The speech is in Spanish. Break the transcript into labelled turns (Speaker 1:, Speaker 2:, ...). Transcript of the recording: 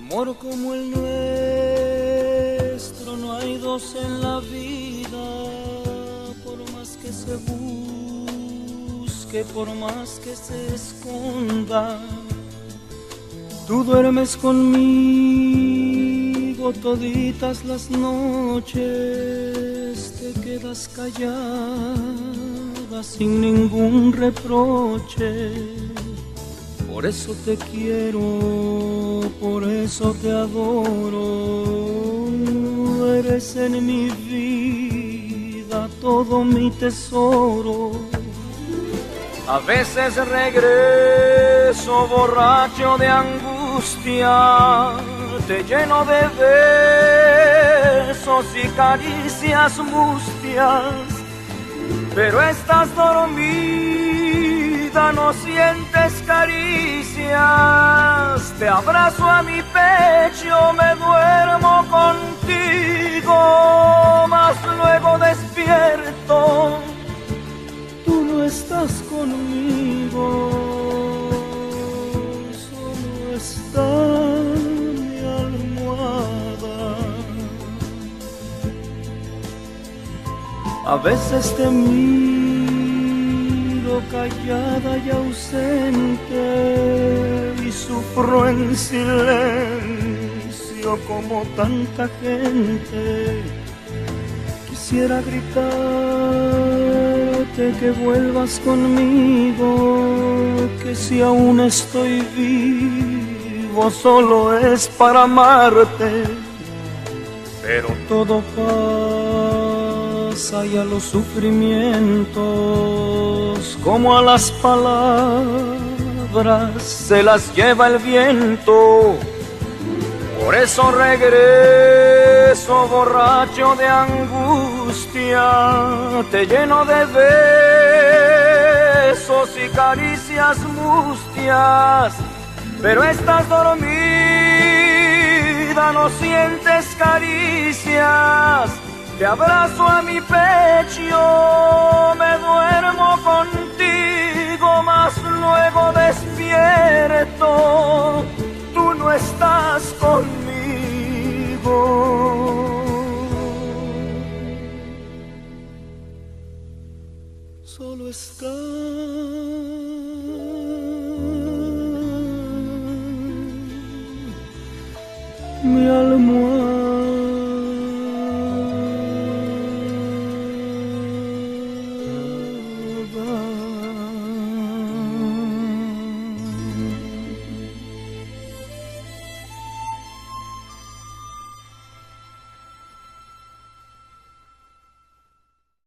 Speaker 1: Amor como el nuestro no hay dos en la vida, por más que se busque, por más que se esconda. Tú duermes conmigo toditas las noches, te quedas callada sin ningún reproche. Por eso te quiero, por eso te adoro. Eres en mi vida todo mi tesoro. A veces regreso borracho de angustia, te lleno de besos y caricias mustias, pero estás dormida, no sientes caricias. Te abrazo a mi pecho, me duermo contigo, mas luego despierto, tú no estás conmigo, solo está mi almohada. A veces te miro callada y ausente y sufro en silencio como tanta gente. Quisiera gritarte que vuelvas conmigo, que si aún estoy vivo solo es para amarte, pero todo pasa y a los sufrimientos, como a las palabras, se las lleva el viento. Por eso regreso borracho de angustia, te lleno de besos y caricias mustias, pero estás dormida, no sientes caricias. Te abrazo a mi pecho, me duermo contigo, mas luego despierto, tú no estás conmigo. Solo está mi almohada.